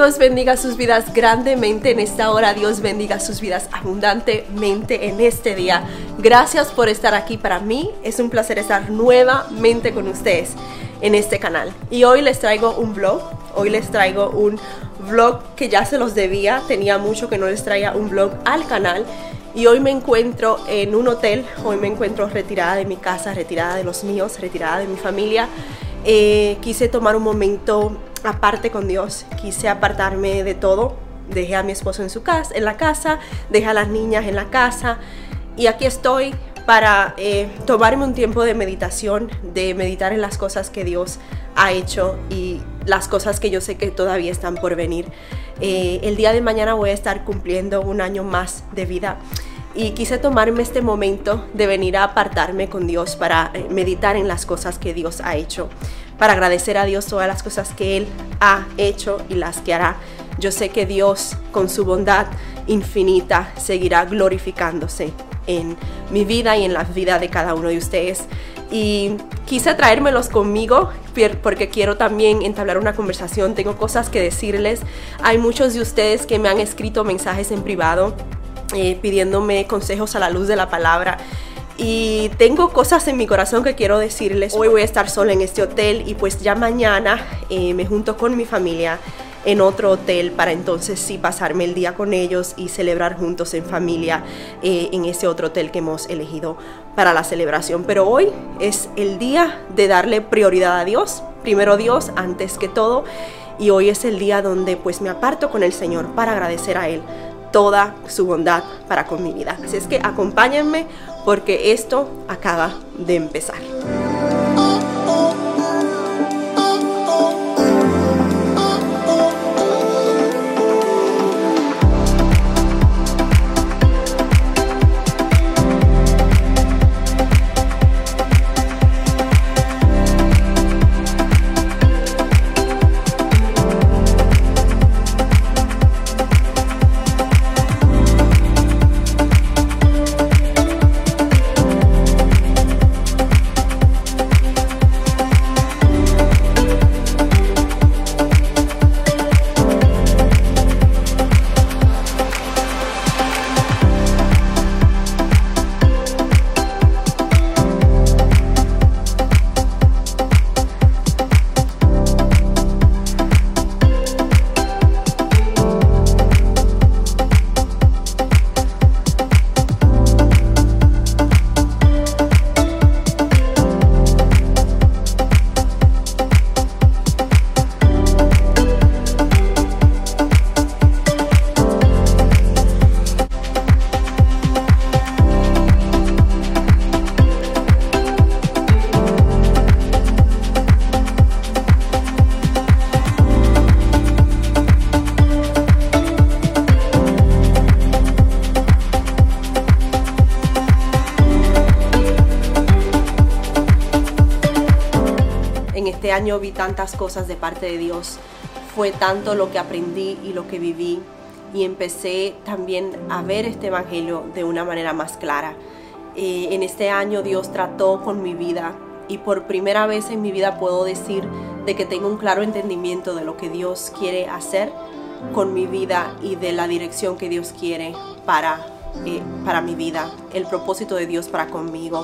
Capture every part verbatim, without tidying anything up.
Dios bendiga sus vidas grandemente en esta hora. Dios bendiga sus vidas abundantemente en este día. Gracias por estar aquí. Para mí es un placer estar nuevamente con ustedes en este canal. Y hoy les traigo un vlog. Hoy les traigo un vlog que ya se los debía. Tenía mucho que no les traía un vlog al canal. Y hoy me encuentro en un hotel. Hoy me encuentro retirada de mi casa, retirada de los míos, retirada de mi familia. Eh, quise tomar un momento aparte con Dios, quise apartarme de todo. Dejé a mi esposo en su casa, en la casa, dejé a las niñas en la casa y aquí estoy para eh, tomarme un tiempo de meditación, de meditar en las cosas que Dios ha hecho y las cosas que yo sé que todavía están por venir. Eh, el día de mañana voy a estar cumpliendo un año más de vida. Y quise tomarme este momento de venir a apartarme con Dios para meditar en las cosas que Dios ha hecho, para agradecer a Dios todas las cosas que Él ha hecho y las que hará. Yo sé que Dios, con su bondad infinita, seguirá glorificándose en mi vida y en la vida de cada uno de ustedes. Y quise traérmelos conmigo porque quiero también entablar una conversación. Tengo cosas que decirles. Hay muchos de ustedes que me han escrito mensajes en privado Eh, pidiéndome consejos a la luz de la palabra y tengo cosas en mi corazón que quiero decirles. Hoy voy a estar sola en este hotel y pues ya mañana eh, me junto con mi familia en otro hotel para entonces sí pasarme el día con ellos y celebrar juntos en familia eh, en ese otro hotel que hemos elegido para la celebración. Pero hoy es el día de darle prioridad a Dios, primero Dios antes que todo, y hoy es el día donde pues me aparto con el Señor para agradecer a Él toda su bondad para con mi vida. Así es que acompáñenme porque esto acaba de empezar. Este año vi tantas cosas de parte de Dios, fue tanto lo que aprendí y lo que viví y empecé también a ver este evangelio de una manera más clara. Eh, en este año Dios trató con mi vida y por primera vez en mi vida puedo decir de que tengo un claro entendimiento de lo que Dios quiere hacer con mi vida y de la dirección que Dios quiere para, eh, para mi vida, el propósito de Dios para conmigo.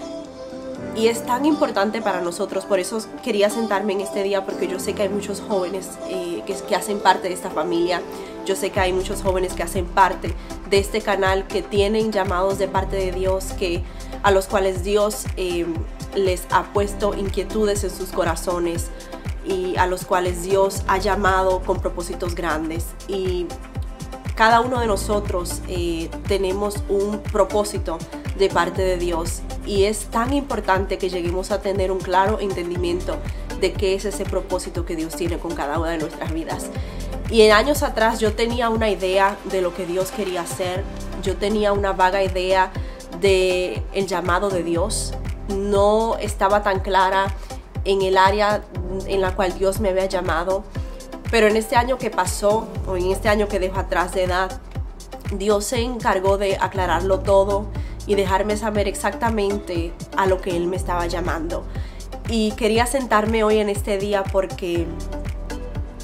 Y es tan importante para nosotros, por eso quería sentarme en este día, porque yo sé que hay muchos jóvenes eh, que, que hacen parte de esta familia. Yo sé que hay muchos jóvenes que hacen parte de este canal, que tienen llamados de parte de Dios, que, a los cuales Dios eh, les ha puesto inquietudes en sus corazones y a los cuales Dios ha llamado con propósitos grandes. Y cada uno de nosotros eh, tenemos un propósito de parte de Dios y es tan importante que lleguemos a tener un claro entendimiento de qué es ese propósito que Dios tiene con cada una de nuestras vidas. Y en años atrás yo tenía una idea de lo que Dios quería hacer, yo tenía una vaga idea de el llamado de Dios, no estaba tan clara en el área en la cual Dios me había llamado, pero en este año que pasó, o en este año que dejo atrás de edad, Dios se encargó de aclararlo todo y dejarme saber exactamente a lo que Él me estaba llamando. Y quería sentarme hoy en este día porque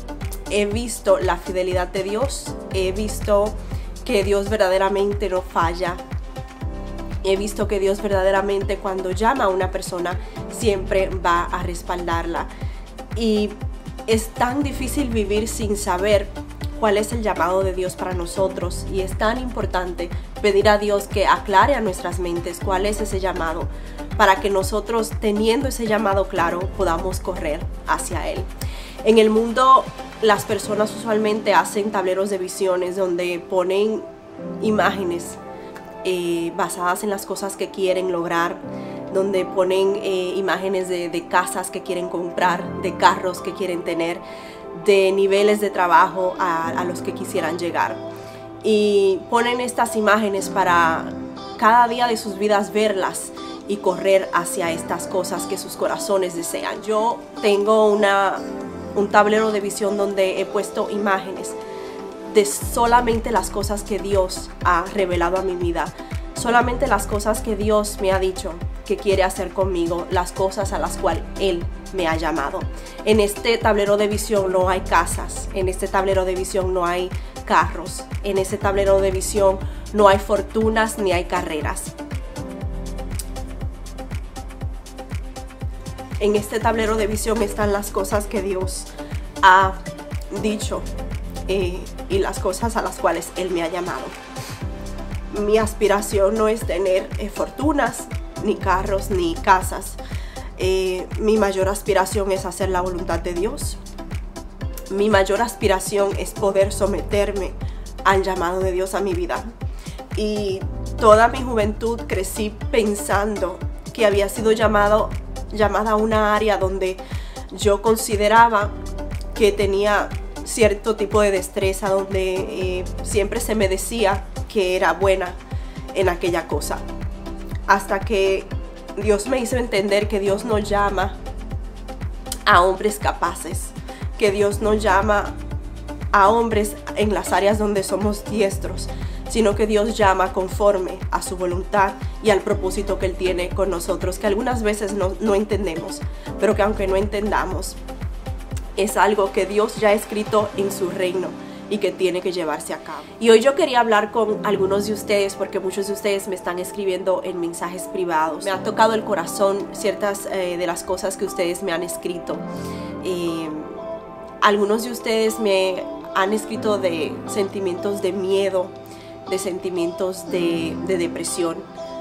he visto la fidelidad de Dios, he visto que Dios verdaderamente no falla. He visto que Dios verdaderamente cuando llama a una persona siempre va a respaldarla. Y es tan difícil vivir sin saber cuál es el llamado de Dios para nosotros. Y es tan importante pedir a Dios que aclare a nuestras mentes cuál es ese llamado, para que nosotros, teniendo ese llamado claro, podamos correr hacia Él. En el mundo, las personas usualmente hacen tableros de visiones donde ponen imágenes Eh, basadas en las cosas que quieren lograr, donde ponen eh, imágenes de, de casas que quieren comprar, de carros que quieren tener, de niveles de trabajo a, a los que quisieran llegar. Y ponen estas imágenes para cada día de sus vidas verlas y correr hacia estas cosas que sus corazones desean. Yo tengo una, un tablero de visión donde he puesto imágenes de solamente las cosas que Dios ha revelado a mi vida, solamente las cosas que Dios me ha dicho que quiere hacer conmigo, las cosas a las cuales Él me ha llamado. En este tablero de visión no hay casas, en este tablero de visión no hay carros, en este tablero de visión no hay fortunas ni hay carreras. En este tablero de visión están las cosas que Dios ha dicho Eh, y las cosas a las cuales Él me ha llamado. Mi aspiración no es tener eh, fortunas, ni carros, ni casas. Eh, mi mayor aspiración es hacer la voluntad de Dios. Mi mayor aspiración es poder someterme al llamado de Dios a mi vida. Y toda mi juventud crecí pensando que había sido llamado, llamada a una área donde yo consideraba que tenía cierto tipo de destreza, donde eh, siempre se me decía que era buena en aquella cosa, hasta que Dios me hizo entender que Dios nos llama a hombres capaces, que Dios nos llama a hombres en las áreas donde somos diestros, sino que Dios llama conforme a su voluntad y al propósito que Él tiene con nosotros, que algunas veces no, no entendemos, pero que aunque no entendamos, es algo que Dios ya ha escrito en su reino y que tiene que llevarse a cabo. Y hoy yo quería hablar con algunos de ustedes, porque muchos de ustedes me están escribiendo en mensajes privados. Me ha tocado el corazón ciertas eh, de las cosas que ustedes me han escrito. Eh, algunos de ustedes me han escrito de sentimientos de miedo, de sentimientos de, de depresión.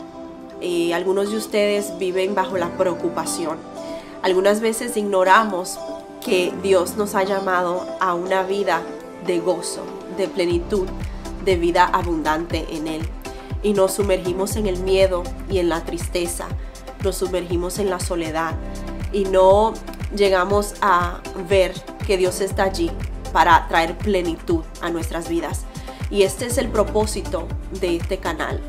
Eh, algunos de ustedes viven bajo la preocupación. Algunas veces ignoramos que Dios nos ha llamado a una vida de gozo, de plenitud, de vida abundante en Él. Y nos sumergimos en el miedo y en la tristeza, nos sumergimos en la soledad y no llegamos a ver que Dios está allí para traer plenitud a nuestras vidas. Y este es el propósito de este canal,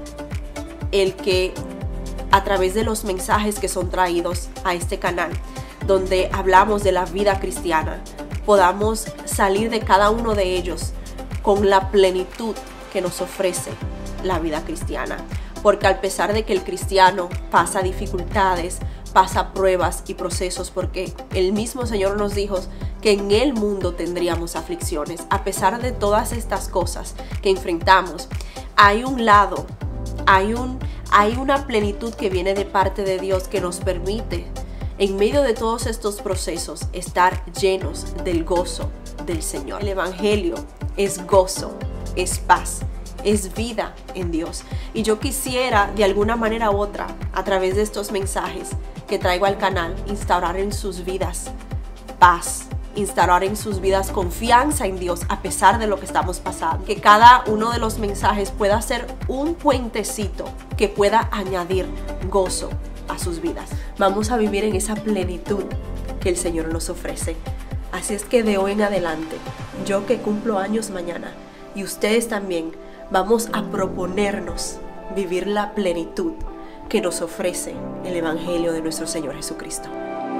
el que a través de los mensajes que son traídos a este canal, donde hablamos de la vida cristiana, podamos salir de cada uno de ellos con la plenitud que nos ofrece la vida cristiana. Porque a pesar de que el cristiano pasa dificultades, pasa pruebas y procesos, porque el mismo Señor nos dijo que en el mundo tendríamos aflicciones, a pesar de todas estas cosas que enfrentamos, hay un lado, hay, un, hay una plenitud que viene de parte de Dios que nos permite, en medio de todos estos procesos, estar llenos del gozo del Señor. El Evangelio es gozo, es paz, es vida en Dios. Y yo quisiera, de alguna manera u otra, a través de estos mensajes que traigo al canal, instaurar en sus vidas paz, instaurar en sus vidas confianza en Dios a pesar de lo que estamos pasando. Que cada uno de los mensajes pueda ser un puentecito que pueda añadir gozo a sus vidas. Vamos a vivir en esa plenitud que el Señor nos ofrece. Así es que de hoy en adelante, yo que cumplo años mañana y ustedes también, vamos a proponernos vivir la plenitud que nos ofrece el Evangelio de nuestro Señor Jesucristo.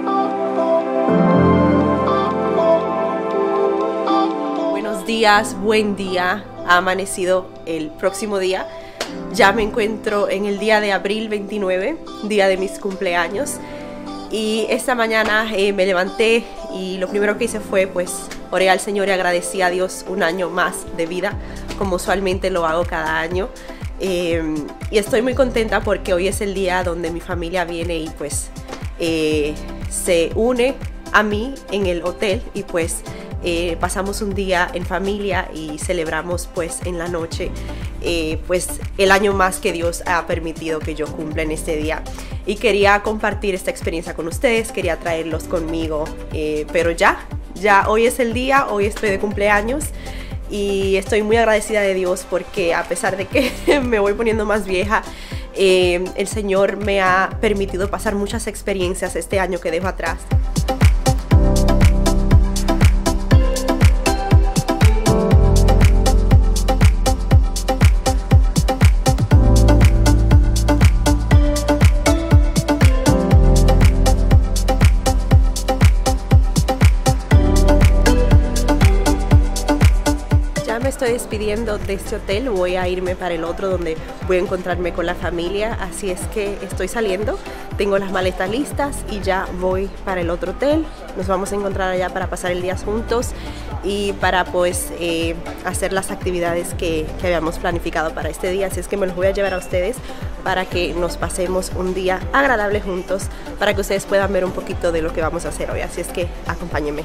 Buenos días, buen día. Ha amanecido el próximo día. Ya me encuentro en el día de abril veintinueve, día de mis cumpleaños. Y esta mañana eh, me levanté y lo primero que hice fue pues oré al Señor y agradecí a Dios un año más de vida, como usualmente lo hago cada año. Eh, y estoy muy contenta porque hoy es el día donde mi familia viene y pues eh, se une a mí en el hotel y pues eh, pasamos un día en familia y celebramos pues en la noche eh, pues el año más que Dios ha permitido que yo cumpla en este día. Y quería compartir esta experiencia con ustedes, quería traerlos conmigo, eh, pero ya, ya hoy es el día, hoy estoy de cumpleaños. Y estoy muy agradecida de Dios porque a pesar de que me voy poniendo más vieja, eh, el Señor me ha permitido pasar muchas experiencias este año que dejo atrás. Estoy despidiendo de este hotel, voy a irme para el otro donde voy a encontrarme con la familia, así es que estoy saliendo, tengo las maletas listas y ya voy para el otro hotel. Nos vamos a encontrar allá para pasar el día juntos y para pues eh, hacer las actividades que, que habíamos planificado para este día, así es que me los voy a llevar a ustedes para que nos pasemos un día agradable juntos, para que ustedes puedan ver un poquito de lo que vamos a hacer hoy, así es que acompáñenme.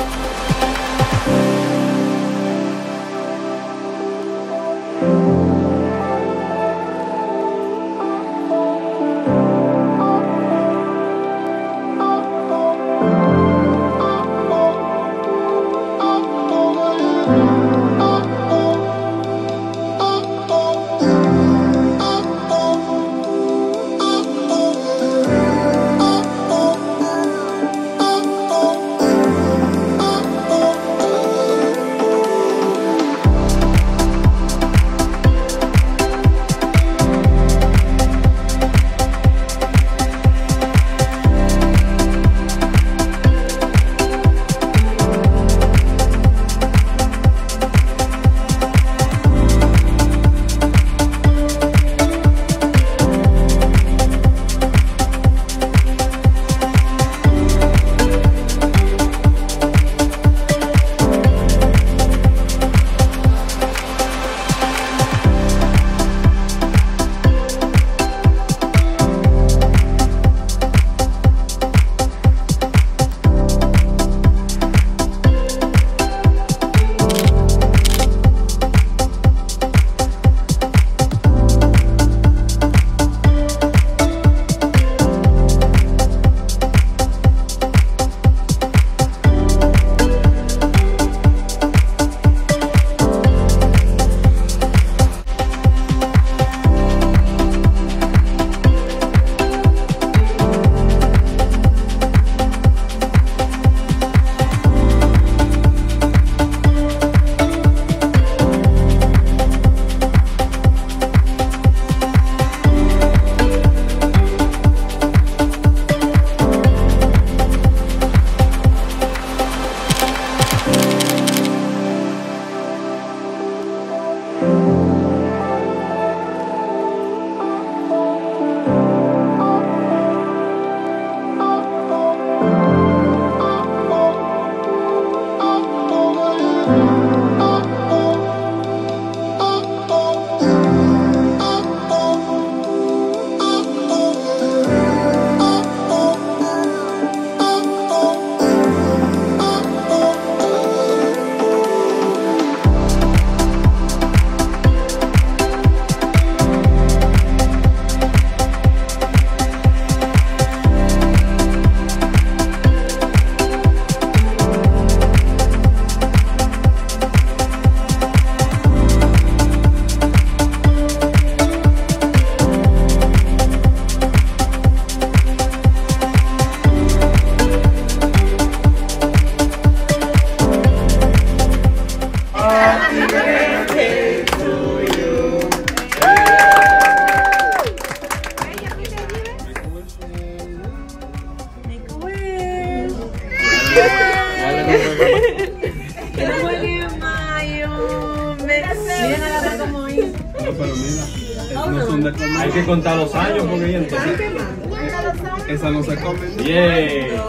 No son de comer. Hay que contar los años porque entonces esa no se come. Yeah.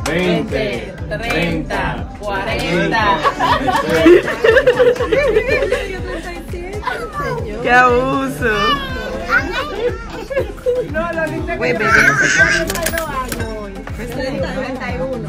veinte, treinta, cuarenta. ¡Qué abuso! No, lo dice que Bebé. treinta y uno.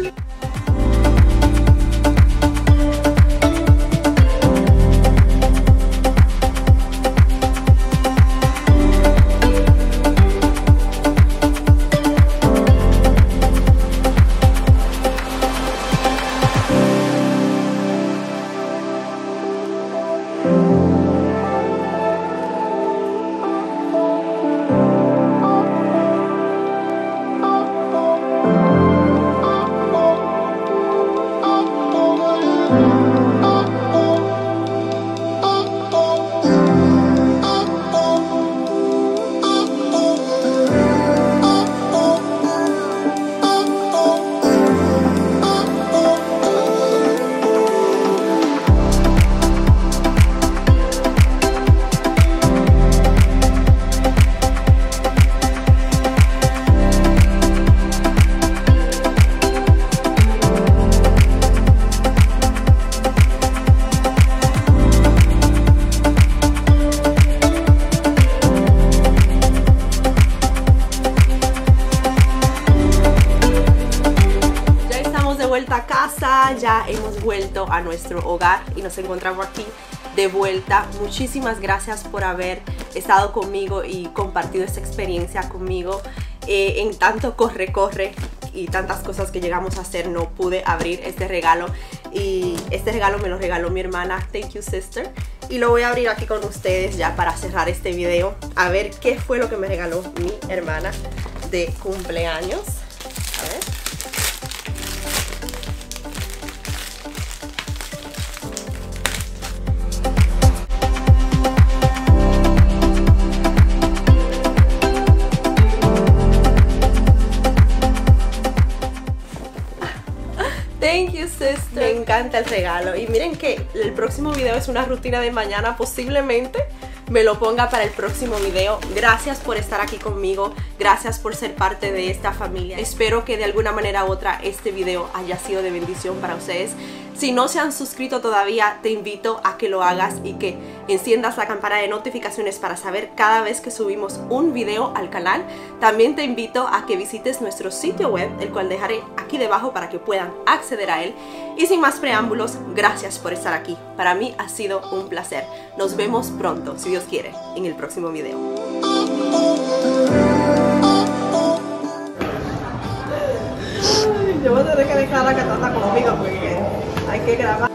Vuelta a casa, ya hemos vuelto a nuestro hogar y nos encontramos aquí de vuelta. Muchísimas gracias por haber estado conmigo y compartido esta experiencia conmigo. Eh, en tanto corre corre y tantas cosas que llegamos a hacer, no pude abrir este regalo, y este regalo me lo regaló mi hermana. Thank you, sister. Y lo voy a abrir aquí con ustedes ya para cerrar este video, a ver qué fue lo que me regaló mi hermana de cumpleaños. A ver. Thank you, sister. Me encanta el regalo. Y miren que el próximo video es una rutina de mañana. Posiblemente me lo ponga para el próximo video. Gracias por estar aquí conmigo. Gracias por ser parte de esta familia. Espero que de alguna manera u otra este video haya sido de bendición para ustedes. Si no se han suscrito todavía, te invito a que lo hagas y que enciendas la campana de notificaciones para saber cada vez que subimos un video al canal. También te invito a que visites nuestro sitio web, el cual dejaré aquí debajo para que puedan acceder a él. Y sin más preámbulos, gracias por estar aquí. Para mí ha sido un placer. Nos vemos pronto, si Dios quiere, en el próximo video. Yo voy a tener que dejar la catata conmigo porque hay que grabar.